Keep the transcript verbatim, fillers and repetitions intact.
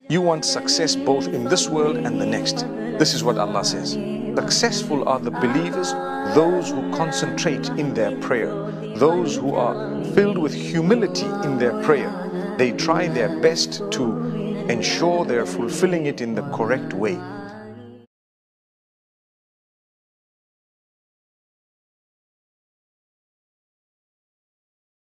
You want success both in this world and the next. This is what Allah says. Successful are the believers, those who concentrate in their prayer, those who are filled with humility in their prayer. They try their best to ensure they're fulfilling it in the correct way.